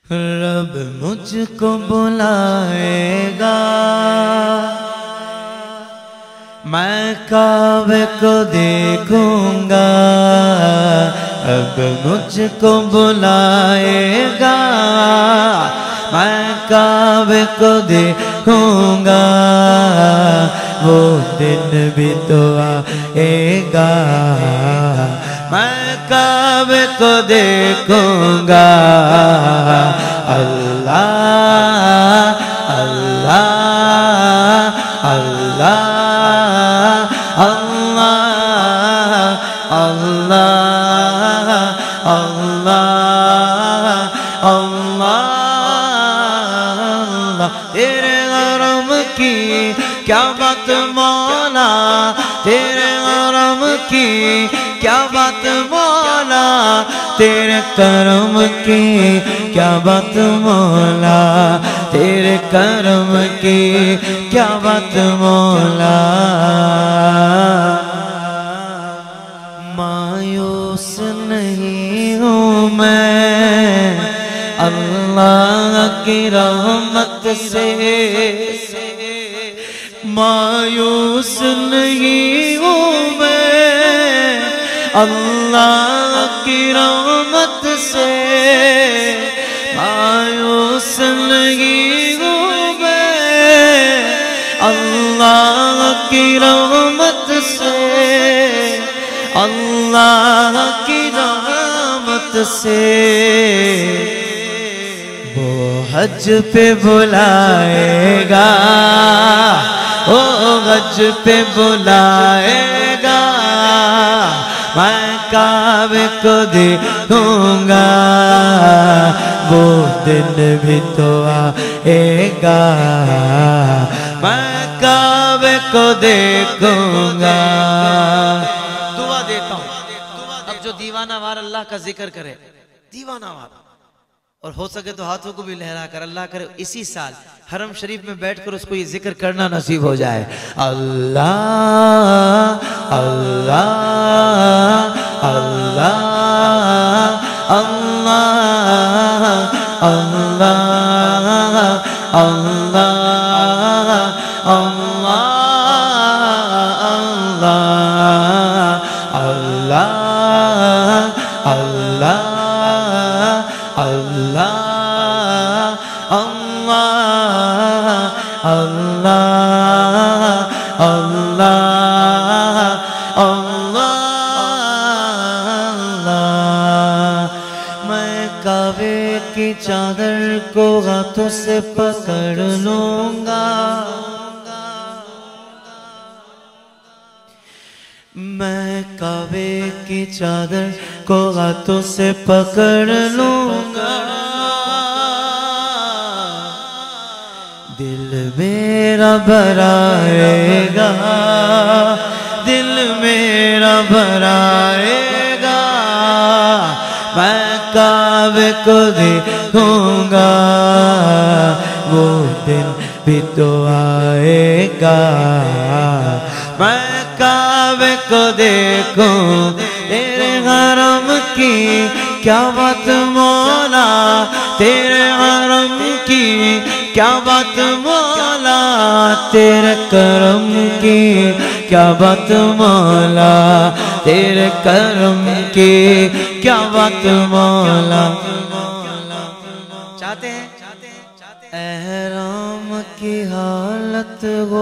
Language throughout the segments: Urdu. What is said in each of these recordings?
رب مجھ کو بلائے گا، میں کعبے کو دیکھوں گا، رب مجھ کو بلائے گا، میں کعبے کو دیکھوں گا، وہ دن بھی تو آئے گا، میں کعبے کو دیکھوں گا، اللہ اللہ اللہ اللہ اللہ اللہ اللہ تیرے حرم کی کیا بات مولا، تیرے حرم کی کیا بات مولا، تیرے کرم کی کیا بات مولا، تیرے کرم کی کیا بات مولا، مایوس نہیں ہوں میں اللہ کی رحمت سے، مایوس نہیں ہوں میں اللہ کی رحمت سے، مایوس نہیں ہوں میں اللہ کی رحمت سے، اللہ کی رحمت سے، وہ حج پہ بلائے گا، وہ حج پہ بلائے گا، میں کعبے کو دیکھوں گا، وہ دن بھی تو آئے گا، میں کعبے کو دیکھوں گا۔ دعا دیتا ہوں، اب جو دیوانہ وار اللہ کا ذکر کرے، دیوانہ وار، اور ہو سکے تو ہاتھوں کو بھی لہرا کر، اللہ کرے اسی سال حرم شریف میں بیٹھ کر اس کو یہ ذکر کرنا نصیب ہو جائے، اللہ اللہ اللہ اللہ اللہ اللہ اللہ اللہ اللہ اللہ اللہ اللہ، میں کعبے کی چادر کو ہاتھوں سے پکڑ لوں گا، میں کعبے کی چادر کو ہاتھوں سے پکڑ لوں گا، دل میرا بھرائے گا، دل میرا بھرائے گا، میں کعبے کو دیکھوں گا، وہ دن بھی تو آئے گا، میں کعبے کو دیکھوں، تیرے حرم کی کیا بات مولا، تیرے حرم کی کیا بات مولا، تیرے کرم کی کیا بات مولا، تیرے کرم کی کیا بات مولا، چاہتے ہیں احرام کی حالت ہو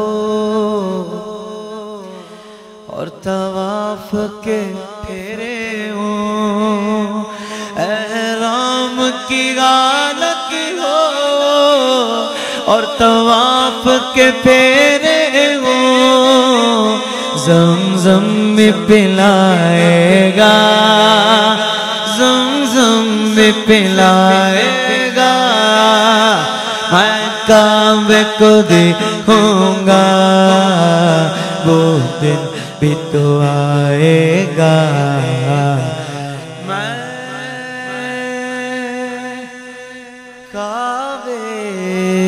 اور طواف کے پھیرے ہوں، احرام کی حالت ہو اور طواف کے پھیرے ہوں، زمزم میں پلائے گا، زمزم میں پلائے گا، میں کعبے کو دیکھوں گا، وہ دن بھی تو آئے گا، میں کعبے